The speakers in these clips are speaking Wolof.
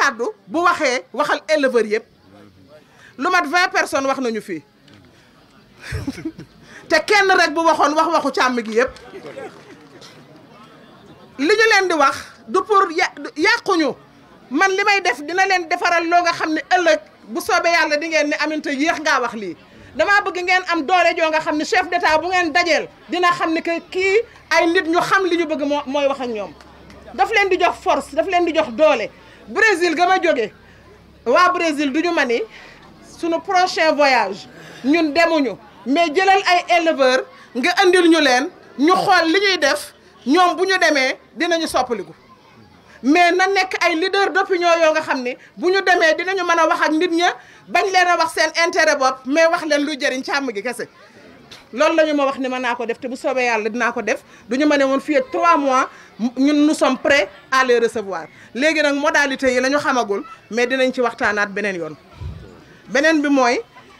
kàddu bu waxee waxal éleveur yëpp lu mat 20 personnes wax nañu fii te kenn rek bu waxoon waxu càmm gi yëpp li ñu leen di wax du pour yàquñu man li may def dina leen defaral loo nga xam ne ëllëg bu soobee yàlla di ngeen ne Aminata yéex ngaa wax lii damaa bëgg ngeen am doole joo nga xam ne chef d'état bu ngeen dajeel dina xam ne que kii ay nit ñu xam li ñu bëgg mooy wax ak ñoom daf leen di jox force daf leen di jox doole Brésil ga ma jóge waa Brésil du ñu ma ni sunu prochain voyage ñun demuñu mais jëlal ay éleveurs nga andil ñu leen ñu xool li ñuy def ñoom bu ñu demee dinañu soppaliku mais na nekk ay leader d'opinion yoo nga xam ne bu ñu demee dinañu mën a wax ak nit ña bañ leen a wax seen intérêt bopp mais wax leen lu jëriñ càmm gi kese loolu la ñu ma wax ni mën naa ko def te bu soobee yàlla dinaa ko def du ñu ma ne woon fii ak 3 mois ñun nous sommes prêts à les recevoir léegi nag modalité yi la ñu xamagul mais dinañ ci waxtaanaat beneen yoon beneen bi mooy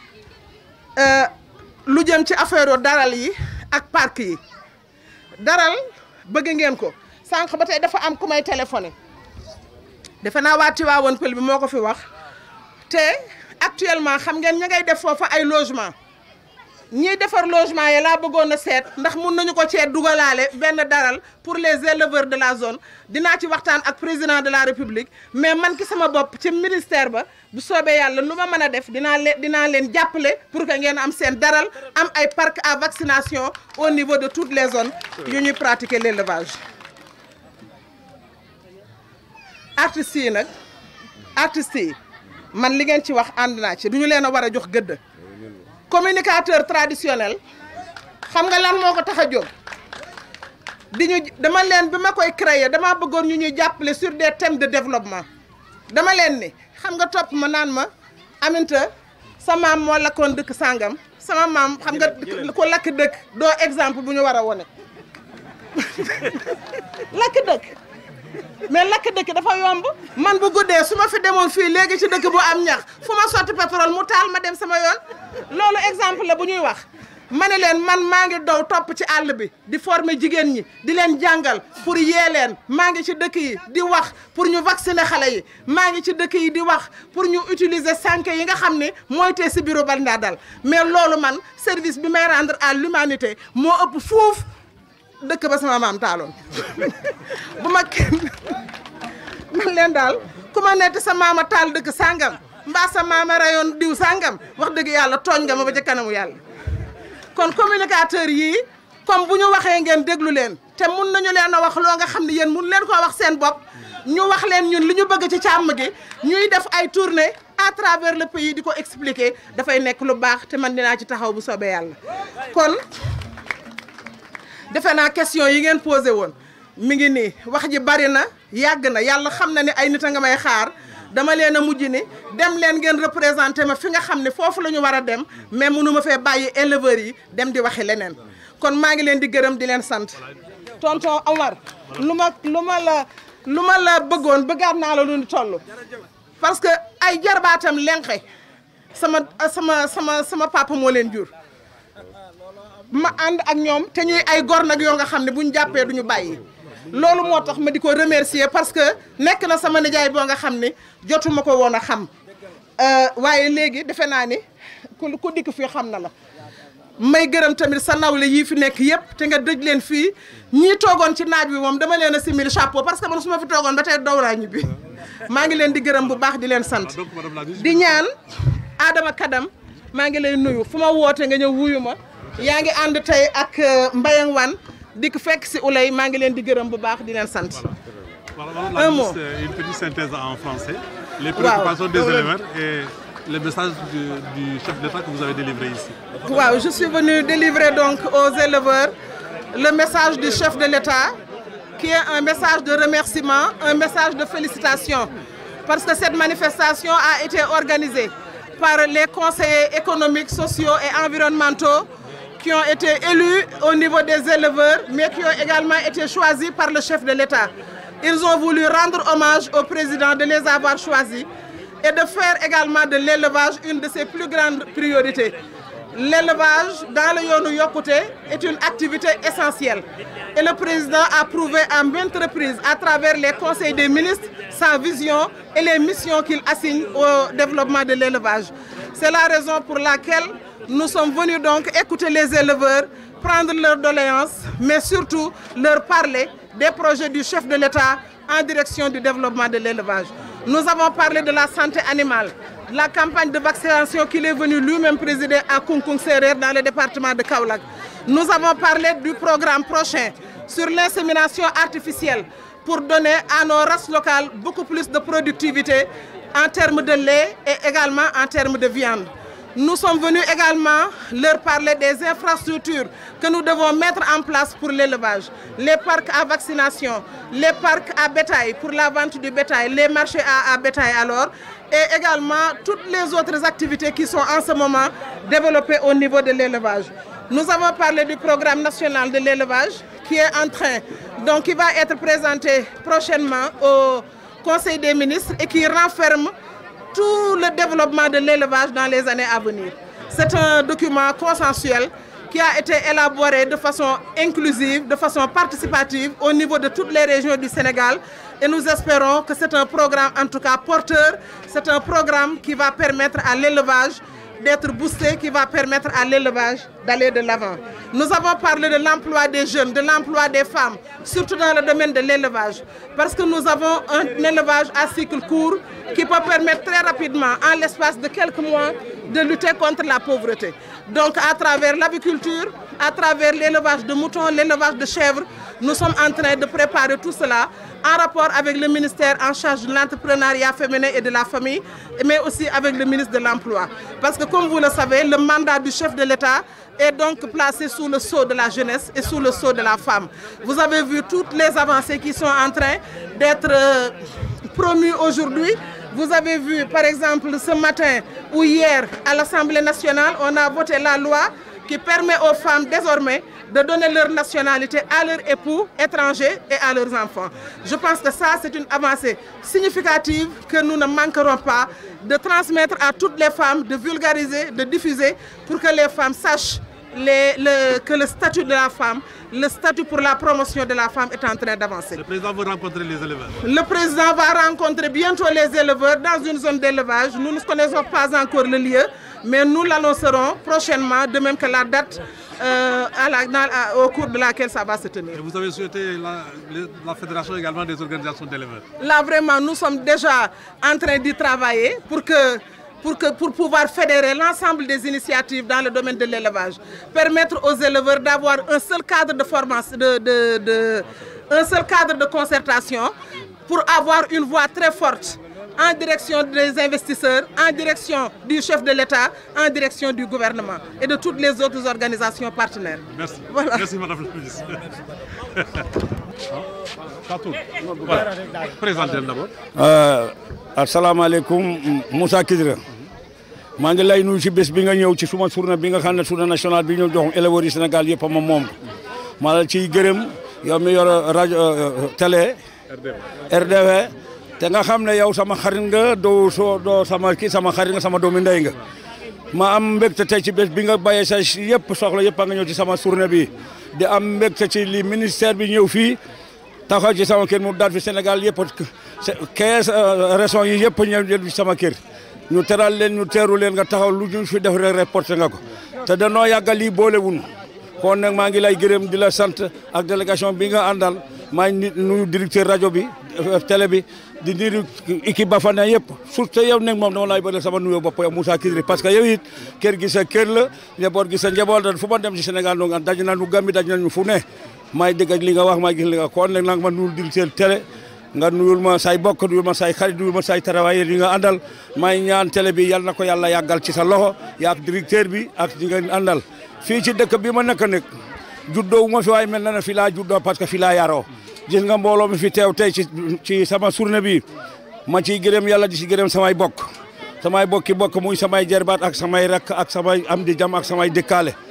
lu jëm ci affaire daral yi ak parc yi daral bëgg ngeen ko sànq ba tey dafa am ku may téléphoné defe naa waa Tivaouane Peulh bi moo ko fi wax te actuellement xam ngeen ña ngay def foofa ay logement ñiy defar logement yi laa bëggoon a seet ndax mun nañu ko cee dugalaale benn daral pour les éleveurs de la zone dinaa ci waxtaan ak président de la république mais man ki sama bopp ci ministère ba bu soobee yàlla lu ma mën a def dinaa leen jàppale pour que ngeen am seen daral am ay parc à vaccination au niveau de toutes les zones yu ñuy pratiquer l'élevage. artistes yi nag artistes yi man li ngeen ci wax ànd naa ci du ñu leen a war a jox gëdd. communicateur traditionnel xam nga lan moo ko tax a jóg dama leen bi ma koy créer dama bëggoon ñu ñuy jàppale sur des thèmes de développement dama leen ni xam nga topp ma naan ma Aminata sa maam moo lakkoon dëkk sàngam sama maam xam nga ko lakk dëkk doo exemple bu ñu war a wone lakk dëkk mais lakk dëkk dafa yomb man bu guddee su ma fi demoon fii léegi ci dëkk bu am ñax fu ma sotti pétrole mu taal ma dem sama yoon loolu exemple la bu ñuy wax ma ne leen man maa ngi daw topp ci àll bi di former jigéen ñi di leen jàngal pour yee leen maa ngi ci dëkk yi di wax pour ñu vacciner xale yi maa ngi ci dëkk yi di wax pour ñu utiliser sànke yi nga xam ne mooy tee si bureau bal ndaa dal mais loolu man service bi may rendre à l'humanité moo ëpp fuuf dëkk ba sama maam taaloon bu ma kenn man leen daal ku ma nett sa maama taal dëkk sàngam mbaa sa maama rayoon diw sàngam wax dëgg yàlla tooñ nga ma ba ca kanamu yàlla kon communicateur yii comme bu ñu waxee ngeen déglu leen te mun nañu leen a wax loo nga xam ne yéen mun leen koo wax seen bopp ñu wax leen ñun li ñu bëgg ci càmm gi ñuy def ay tournée à travers le pays di ko expliquer dafay nekk lu baax te man dinaa ci taxaw bu soobee yàlla kon defe naa question yi ngeen posé woon mi ngi nii wax ji bari na yàgg na yàlla xam na ne ay nit a nga may xaar dama leen a mujj ni dem leen ngeen représenté ma fi nga xam ne foofu la ñu war a dem mais mënu ma fee bàyyi éleveurs yi dem di waxi leneen kon maa ngi leen di gërëm di leen sant tonton Omar lu ma la bëggoon bëggaat naa la lu toll parce que ay jarbaatam lenqe sama papa moo leen jur ma ànd ak ñoom te ñuy ay gor nag yoo nga xam ne buñ jàppee duñu bàyyi loolu moo tax ma di ko remercier parce que nekk na sama nijaay boo nga xam ne jotuma ko woon a xam waaye léegi defe naa ni ku dikk fii xam na la may gërëm tamit sa nawle yii fi nekk yëpp te nga dëj leen fii ñii toogoon ci naaj bi moom dama leen a simil chapeau parce que man su ma fi toogoon ba tey daw naa ñibbi maa ngi leen di gërëm bu baax di leen sant di ñaan Adama Kadam maa ngi lay nuyu fu ma woote nga ñëw wuyu ma yaa ngi ànd tey ak Mbayang Wane di ko fekk si Ouleye maa ngi leen di gërëm bu baax di leen sant. Un mot. Une petite synthèse en français. Les préoccupations des éleveurs et le message du chef d'État que vous avez délivré ici. Waaw, je suis venu délivrer donc aux éleveurs le message du chef de l'État qui est un message de remerciement, un message de félicitations parce que cette manifestation a été organisée par les conseillers économiques, sociaux et environnementaux qui ont été élus au niveau des éleveurs, mais qui ont également été choisis par le chef de l'État. Ils ont voulu rendre hommage au président de les avoir choisis et de faire également de l'élevage une de ses plus grandes priorités. l'élevage dans le yoonu yokkute est une activité essentielle. Et le président a prouvé à maintes reprises à travers les conseils des ministres sa vision et les missions qu'il assigne au développement de l'élevage. C'est la raison pour laquelle nous sommes venus donc écouter les éleveurs, prendre leurs doléances, mais surtout leur parler des projets du chef de l'État en direction du développement de l'élevage. Nous avons parlé de la santé animale, la campagne de vaccination qu'il est venu lui-même présider à Kunkung Serer dans le département de Kaolack. Nous avons parlé du programme prochain sur l'insémination artificielle pour donner à nos races locales beaucoup plus de productivité en termes de lait et également en termes de viande. Nous sommes venus également leur parler des infrastructures que nous devons mettre en place pour l'élevage. Les parcs à vaccination, les parcs à bétail pour la vente du bétail, les marchés à bétail alors, et également toutes les autres activités qui sont en ce moment développées au niveau de l'élevage. Nous avons parlé du programme national de l'élevage qui est en train, donc qui va être présenté prochainement au Conseil des ministres et qui renferme tout le développement de l'élevage dans les années à venir. C'est un document consensuel qui a été élaboré de façon inclusive, de façon participative au niveau de toutes les régions du Sénégal. Et nous espérons que c'est un programme en tout cas porteur, c'est un programme qui va permettre à l'élevage d'être boosté, qui va permettre à l'élevage d'aller de l'avant. Nous avons parlé de l'emploi des jeunes, de l'emploi des femmes, surtout dans le domaine de l'élevage, parce que nous avons un élevage à cycle court qui peut permettre très rapidement, en l'espace de quelques mois, de lutter contre la pauvreté. Donc à travers l'aviculture, à travers l'élevage de moutons, l'élevage de chèvres, nous sommes en train de préparer tout cela en rapport avec le ministère en charge de l'entrepreneuriat féminin et de la famille, mais aussi avec le ministre de l'Emploi. Parce que comme vous le savez, le mandat du chef de l'État est donc placé sous le sceau de la jeunesse et sous le sceau de la femme. Vous avez vu toutes les avancées qui sont en train d'être promues aujourd'hui. Vous avez vu par exemple ce matin ou hier à l'Assemblée nationale, on a voté la loi qui permet aux femmes désormais de donner leur nationalité à leurs époux étrangers et à leurs enfants. Je pense que ça, c'est une avancée significative que nous ne manquerons pas de transmettre à toutes les femmes, de vulgariser, de diffuser pour que les femmes sachent que le statut de la femme, le statut pour la promotion de la femme est en train d'avancer. Le président va rencontrer les éleveurs. Le président va rencontrer bientôt les éleveurs dans une zone d'élevage. Nous ne connaissons pas encore le lieu, mais nous l'annoncerons prochainement, de même que la date au cours de laquelle ça va se tenir. Et vous avez souhaité la fédération également des organisations d'éleveurs. Là vraiment, nous sommes déjà en train d'y travailler pour pouvoir fédérer l'ensemble des initiatives dans le domaine de l'élevage. Permettre aux éleveurs d'avoir un seul cadre de formation, un seul cadre de concertation pour avoir une voix très forte en direction des investisseurs, en direction du chef de l'État, en direction du gouvernement et de toutes les autres organisations partenaires. Merci. Voilà. Merci Madame la ministre. Voilà. Présentez d'abord. Assalamu alaikum, Moussa Kidira. maa ngi lay nuyu ci bés bi nga ñëw ci suma journée bi nga xam ne journée nationale bi ñu jox éleveurs yi Sénégal yëpp ma moom maa la ciy gërëm yow mi yor rajo télé RDV te nga xam ne yow sama xarit nga doo sama kii sama xarit nga sama doomi ndey nga ma am mbégte tey ci bés bi nga bàyyee sa yëpp soxla yëpp a nga ñëw ci sama journée bi di am mbégte ci li ministère bi ñëw fii taxaw ci sama kër mu daal fi Sénégal yëpp 15 régions yi yëpp ñëw ci sama kër ñu teral leen ñu teeru leen nga taxaw lu ñu fi def rek reporté nga ko te danoo yàggal lii boolewuñu kon nag maa ngi lay gërëm di la sant ak délégation bi nga àndal maa ngi nuyu directeur rajo bi télé bi di nuyu équipe ba fa ne yëpp surtout yow nag moom dama lay bëgg sama nuyoo bopp yow Moussa Kidira parce que yow it kër gi sa kër la njaboot gi sa njaboot la fu ma dem ci Sénégal noonu daj nañu Gambie daj nañu fu ne maay dégg ak li nga wax maa gis li nga kon nag nag ma nuyul directeur télé nga nuyul ma say bokk nuyul ma say xarit nuyul ma say travailleur yi nga àndal may ñaan télé bi yal na ko yàlla yàggal ci sa loxo yaak directeur bi ak ñi nga àndal fii ci dëkk bi ma nekk nag juddoo ma fi waaye mel na ne fi laa juddoo parce que fi laa yaroo gis nga mbooloo mi fi teew tey ci sama journée bi ma ciy gërëm yàlla di ci gërëm samay bokk muy samay jarbaat ak samay rakk ak samay am di jam ak samay dëkkaale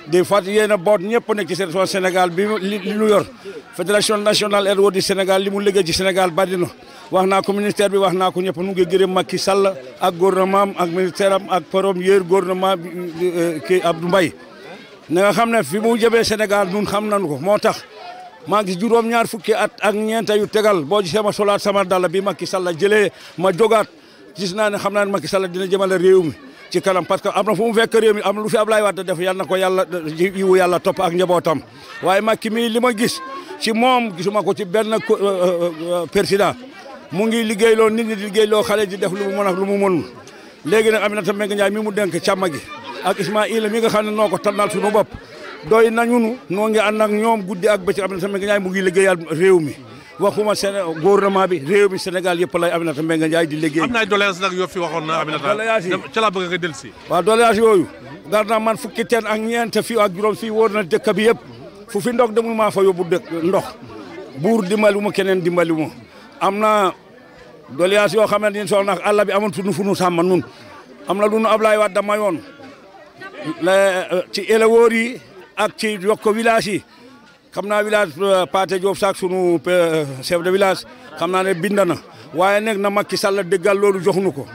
des fois yéen a boot ñëpp nekk ci territoire Sénégal bi li ñu yor fédération nationale RO du Sénégal li mu liggéey ci Sénégal bari na wax naa ko ministère bi wax naa ko ñëpp nu ngi gërëm Macky Sall ak gouvernement am ak ministère am ak premier gouvernement bi kii Abdou Mbaye na nga xam ne fi mu jëmee Sénégal ñun xam nañu ko moo tax maa ngi juróom-ñaar fukki at ak ñeenta yu tegal boo gisee ma solaat sama dàll bi Macky Sall jëlee ma jogaat gis naa ne xam naa ne Macky Sall dina jëmale réew mi ci kanam parce que am na fu mu fekk réew mi am na lu fi Ablaye Wade def yal na ko yàlla yiwu yàlla topp ak njabootam waaye Macky mii li ma gis ci moom gisuma ko ci benn président mu ngi liggéeyloo nit ñi di liggéeyloo xale di def lu mu mën ak lu mu mënul léegi nag Aminata Mbengue Ndiaye mi mu denk càmm gi ak Ismaïla mi nga xam ne noo ko tànnal suñu bopp doy nañu noo ngi ànd ak ñoom guddi ak bëccëg Aminata Mbengue Ndiaye mu ngi liggéeyal réew mi waxuma gouvernement bi réew mi Sénégal yëpp lay Aminata Mbengue Ndiaye di liggéey. am na ay doléances nag yoo fi waxoon na Aminata. doléances yi ca laa bëgg nga dellu si. waaw doléances yooyu. gar naa man fukki teen ak ñeent fii ak juróom fii wóor na dëkk bi yëpp fu fi ndox demul maa fa yóbbu ndox buur dimbali ma keneen dimbali ma am na doléances yoo xam ne dañu soxla nag àll bi amoon fu nu sàmm nun am na lu nu Ablaye Wade dama yoon ci éleveurs yi ak ci yokk village yi. xam naa village Pathé Diop sax sunu chef de village xam naa ne bind na waaye nag na Macky Sall déggal loolu joxuñu ko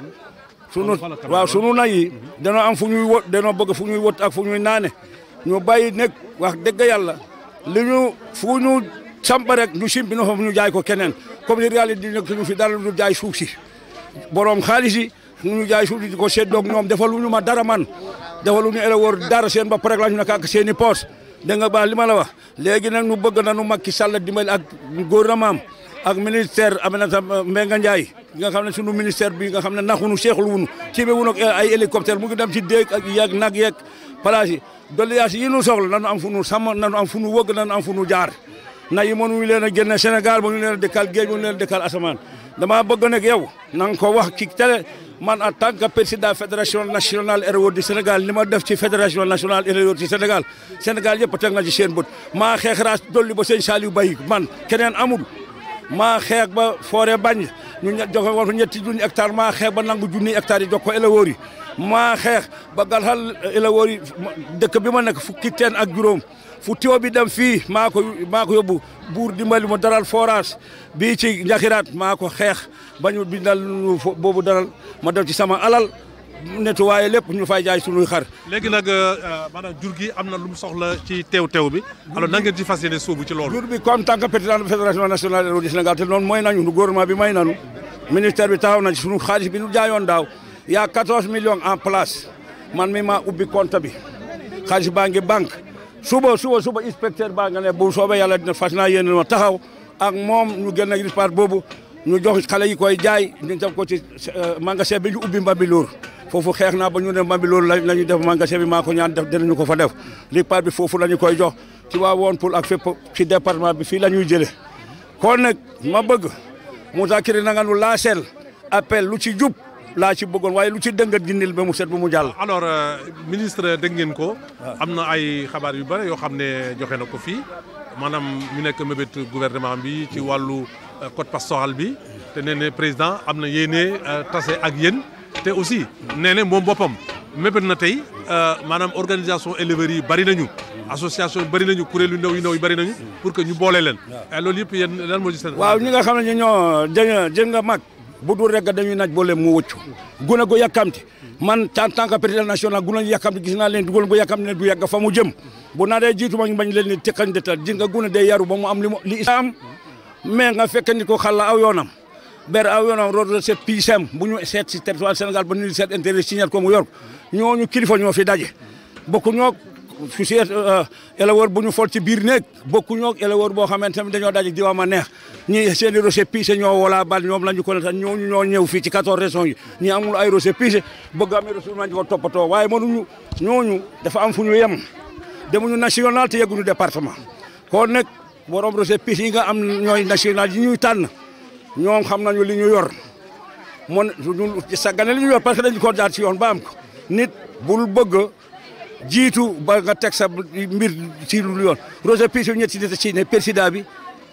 sunu nay yi danoo am fu ñuy wot danoo bëgg fu ñuy wot ak fu ñuy naane ñu bàyyi nag wax dëgg yàlla li ñu fu ñu samp rek ñu simpi no foofu ñu jaay ko keneen comme ni réalité di nekk ñu fi dara lu jaay suuf si borom xaalis yi ñu jaay suuf si di ko séddoog ñoom defaluñu ma dara man defaluñu éleveur dara seen bopp rek la ñu nekk ak seen i poos da nga baax li ma la wax léegi nag ñu bëgg nañu Macky Sall dimbali ak gouvernement ak ministère Aminata Mbengue Ndiaye nga xam ne sunu ministère bi nga xam ne naxunu seexul wunu ci be wunu ay hélicoptère mu ngi dem ci déeg ak yeeg nag yeeg place yi doléances yi ñu soxla nañu am fu nu sàmm nañu am fu nu wëgg nañu am fu nu jaar na yi mënuñu leen a génne Sénégal mënuñu leen a dëkkal géej mënuñu leen a dëkkal asamaan dama bëgg nag yow na nga ko wax ci télé man en tant que président fédération nationale RO du Sénégal li ma def ci fédération nationale RO du Sénégal Sénégal yëpp teg na ci seen bët maa xeex raas dolli ba sëñ Saliou Baye man keneen amul maa xeex ba forêt bañ ñu joxe woon ñetti junni hectare maa xeex ba nangu junni hectare yi jox ko éleveurs yi maa xeex ba galxal éleveurs yi dëkk bi ma nekk fukki teen ak juróom fu tiwo bi dem fii maa ko yóbbu buur dimbali ma daral forage bii ci njaxiraat maa ko xeex ba ñu bindal boobu daral ma def ci sama alal nettoyé lépp ñu fay jaay suñuy xar. léegi nag maanaam jur gi am na lu mu soxla ci teew bi alors na ngeen ci fas yéene sóobu ci loolu. jur bi comme tant que président de la fédération nationale RO du Sénégal te noonu mooy nañu gouvernement bi may nañu ministère bi taxaw na ci suñu xaalis bi ñu jaayoon daaw y a 14 millions en place man mi maa ubbi compte bi xaalis baa ngi banque suba inspecteur baa nga ne bu soobee yàlla dina fas naa yéene ma taxaw ak moom ñu génn ak part boobu ñu jox xale yi koy jaay ñu def ko ci magasin bi ñu ubbi Mbambilor foofu xeex naa ba ñu ne Mbambilor la ñu def magasin bi maa ko ñaan def dinañu ko fa def li part bi foofu la ñu koy jox ci waa woon pour ak fépp ci département bi fii la ñuy jëlee kon nag ma bëgg Moussa Kiri na nga nu laaseel appel lu ci jub laa ci bëggoon waaye lu ci dëngat gindil ba mu set ba mu jàll. alors ministre dégg ngeen ko. am na ay xabaar yu bëri yoo xam ne joxe na ko fii maanaam ñu nekk mébét gouvernement bi ci wàllu code pastoral bi te nee ne président am na yéene tase ak yéen te aussi nee ne moom boppam mébét na tey maanaam organisation éleveurs yi bëri nañu. association yi bëri nañu kuréel yu ndaw yi bëri nañu. pour que ñu boole leen. loolu yëpp yéen lan moo ci seen. waaw ñi nga xam ne ñoo jën nga mag. bu dul rek dañuy naaj boole mu wëccu gune gu yàkkamti man en tant que président national gune gu yàkkamti gis naa leen gune gu yàkkamti ne du yàgg fa mu jëm bu naa dee jiitu ma ñu bañ leen ni tekkañ detal gis nga gune day yaru ba mu am li am mais nga fekk nit ko xalla aw yoonam ber aw yoonam root seet piisam bu ñu seet si territoire Sénégal ba ñu seet intérêt signé ko mu yor ñooñu kilifa ñoo fi daje bokku ñoo su si éleveur bu ñu fol ci biir néeg bokku ñoo éleveur boo xamante ne dañoo daje diwama neex ñi seen i récépissé ñoo wala bal ñoom la ñu ko tan ñooñu ñoo ñëw fii ci 14 régions yi ñi amul ay récépissé bëgg am résultat ñu ko toppatoo waaye mënuñu ñooñu dafa am fu ñu yem demuñu national te yegguñu département kon nag borom récépissé yi nga am ñooy national yi ñuy tànn ñoom xam nañu li ñu yor mon sagane li ñu yor parce que dañu ko jaar ci yoon ba am ko nit bul bëgg jiitu ba nga teg sa mbir ci lu yoon récépissé ñetti nit ci ne président bi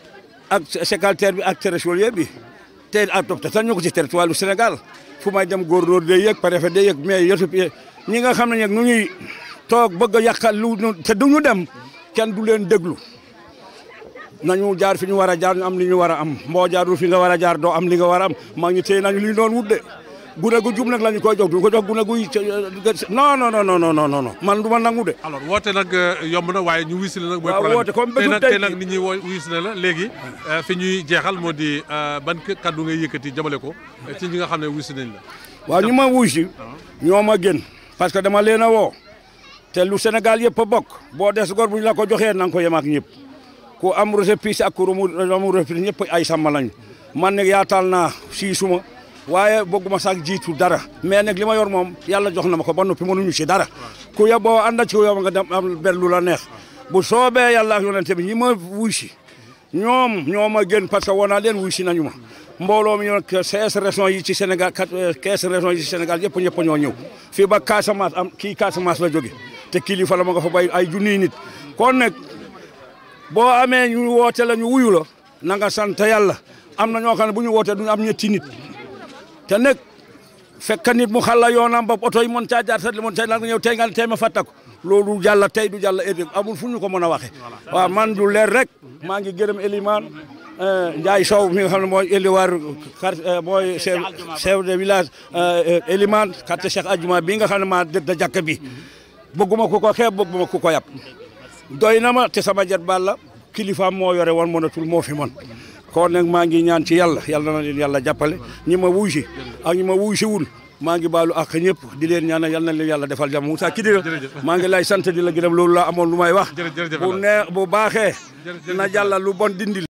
ak secrétaire bi ak trésorier bi te tan ñu ko ci territoire du Sénégal fu may dem góornóor day yëg préfet day yëg mais yëpp ñi nga xam ne nag nu ñuy toog bëgg a yàqal lu te duñu dem kenn du leen déglu nañu jaar fi ñu war a jaar ñu am li ñu war a am mboo jaarul fi nga war a jaar doo am li nga war a am maa ngi téye nañu li doon wut de gune gu jub nag la ñu koy jox du ko jox gune guy non non non non non non man du ma nangu de. alors woote nag yomb na waaye ñu wisi la nag. mooy woote comme problème tey nag nit ñi wisi na la léegi fi ñuy jeexal moo di ban kaddu ngay yëkkati jëmale ko ci ñi nga xam ne wisi nañ la. waaw ñu ma wuy si ñoo ma gën parce que dama leen a woo te lu Sénégal yëpp a bokk boo des gor bu ñu la ko joxee na nga ko yem ak ñëpp ku am récépissé ak ku amul récépissé ñëpp ay sàmm lañu man nag yaatal naa si suma waaye bëgguma sax jiitu dara mais nag li ma yor moom yàlla jox na ma ko ba noppi mënuñu si dara ku ya boo ànd ci yow nga dem am ber lu la neex bu soobee yàlla ak yonente bi ñi ma wuy si ñoo ma gën parce que woo naa leen wuy si nañu ma mbooloo mi ñoo 16 régions yi ci Sénégal 15 régions yi ci Sénégal yëpp ñoo ñëw fii ba Casamance am kii Casamance la jóge te kilifa la ma nga fa bay ay junniy nit kon nag boo amee ñu woote la ñu wuyu la na nga sant yàlla am na ñoo xam ne bu ñu wootee duñu am ñetti nit te nag fekk nit mu xalla yoonam ba oto yi mën caa jaar sax mën caa jaar nga ñëw tey nga tey ma fàttako loolu jàll tey du jàll ëllëg amul fu ñu ko mën a waxee waaw man du leer rek maa ngi gërëm Elimane Ndiaye Sow mi nga xam ne mooy éliwaar mooy chef de village Elimane quartier Cheikh Adjouma bi nga xam ne maa dëdd jàkk bi bëgguma ku ko xeeb bëgguma ku ko yàpp doy na ma te sama jet balla kilifaam moo yore woon mënatul moo fi mën kon nag maa ngi ñaan ci yàlla na leen yàlla jàppale ñi ma wuy si ak ñi ma wuy si wul maa ngi baalu ak ñëpp di leen ñaanal yal na leen yàlla defal jàmm Moussa Kidira maa ngi lay sant di la gërëm loolu la amoon lu may wax bu baaxee na jàlla lu bon dindil